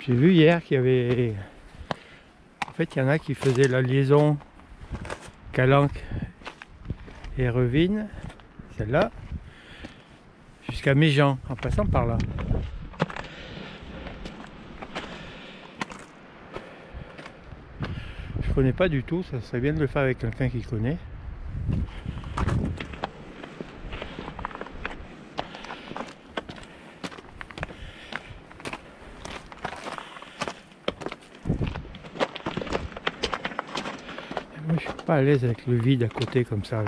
J'ai vu hier qu'il y avait... En fait, il y en a qui faisaient la liaison Calanque et Revine, celle-là, jusqu'à Méjean, en passant par là. Je connais pas du tout, ça serait bien de le faire avec quelqu'un qui connaît. Moi, je suis pas à l'aise avec le vide à côté comme ça, là.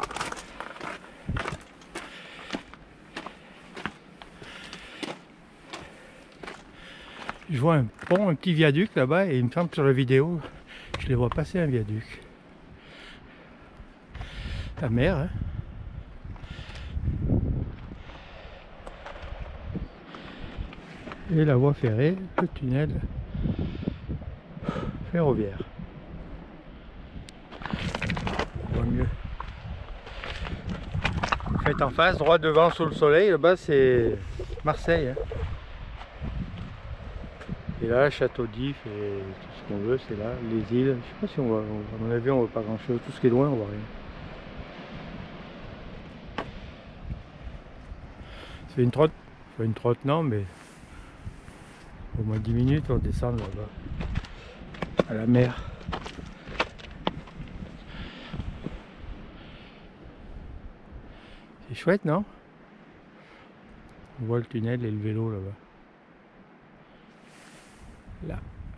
Je vois un pont, un petit viaduc là-bas, et il me semble que sur la vidéo, je les vois passer un viaduc. La mer, hein. Et la voie ferrée, le tunnel ferroviaire. On voit mieux. Faites en face, droit devant sous le soleil, là-bas c'est Marseille, hein. Et là, Château d'If et tout ce qu'on veut, c'est là, les îles. Je sais pas si on voit, à mon avis, on voit pas grand chose. Tout ce qui est loin, on voit rien. C'est une trotte, enfin une trotte non, mais au moins 10 minutes, on descend là-bas, à la mer. C'est chouette, non? On voit le tunnel et le vélo là-bas. Là.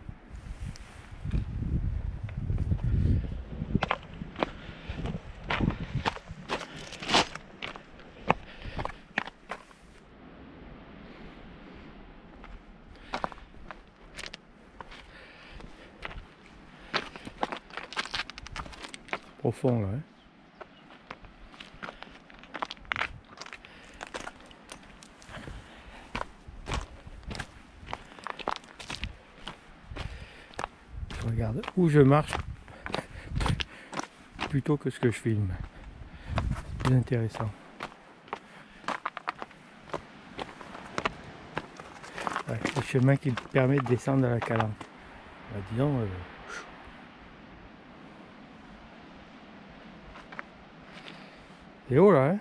Profond là, hein. Je regarde où je marche plutôt que ce que je filme. C'est plus intéressant. Ouais, le chemin qui me permet de descendre à la Calanque. Bah, disons, c'est haut là, hein.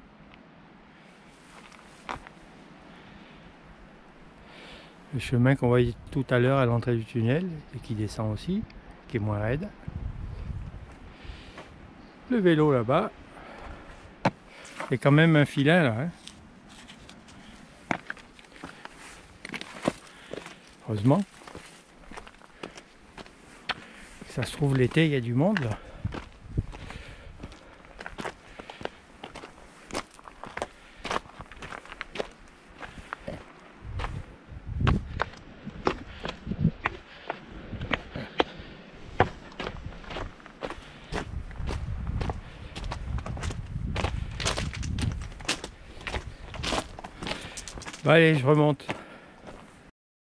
Le chemin qu'on voyait tout à l'heure à l'entrée du tunnel et qui descend aussi, qui est moins raide. Le vélo là-bas. C'est quand même un filin là, hein. Heureusement. Ça se trouve l'été, il y a du monde là. Bon, allez, je remonte.